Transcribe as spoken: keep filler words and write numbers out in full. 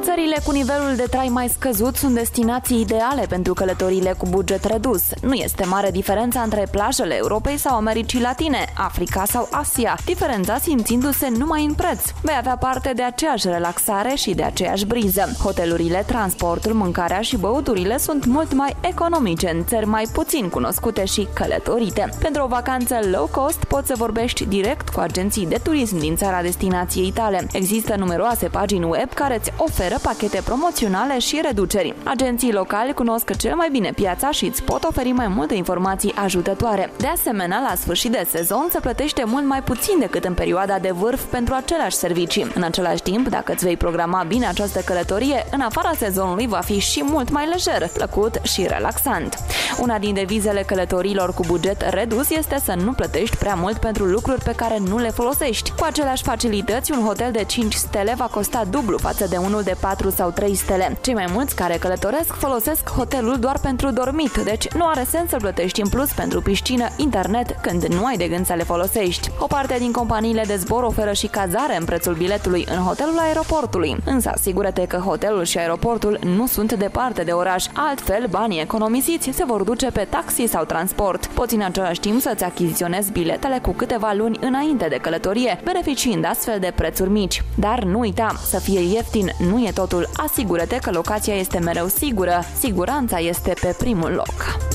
Țările cu nivelul de trai mai scăzut sunt destinații ideale pentru călătorile cu buget redus. Nu este mare diferența între plajele Europei sau Americii Latine, Africa sau Asia, diferența simțindu-se numai în preț. Vei avea parte de aceeași relaxare și de aceeași briză. Hotelurile, transportul, mâncarea și băuturile sunt mult mai economice în țări mai puțin cunoscute și călătorite. Pentru o vacanță low cost poți să vorbești direct cu agenții de turism din țara destinației tale. Există numeroase pagini web care îți oferă pachete promoționale și reduceri. Agenții locali cunosc cel mai bine piața și îți pot oferi mai multe informații ajutătoare. De asemenea, la sfârșit de sezon se plătește mult mai puțin decât în perioada de vârf pentru aceleași servicii. În același timp, dacă îți vei programa bine această călătorie, în afara sezonului va fi și mult mai lejer, plăcut și relaxant. Una din devizele călătorilor cu buget redus este să nu plătești prea mult pentru lucruri pe care nu le folosești. Cu aceleași facilități, un hotel de cinci stele va costa dublu față de unul de patru sau trei stele. Cei mai mulți care călătoresc folosesc hotelul doar pentru dormit, deci nu are sens să plătești în plus pentru piscină, internet, când nu ai de gând să le folosești. O parte din companiile de zbor oferă și cazare în prețul biletului în hotelul aeroportului, însă asigură-te că hotelul și aeroportul nu sunt departe de oraș, altfel banii economisiți se vor duce pe taxi sau transport. Poți în același timp să-ți achiziționezi biletele cu câteva luni înainte de călătorie, beneficiind astfel de prețuri mici. Dar nu uita, să fie ieftin nu e totul, asigură-te că locația este mereu sigură, siguranța este pe primul loc.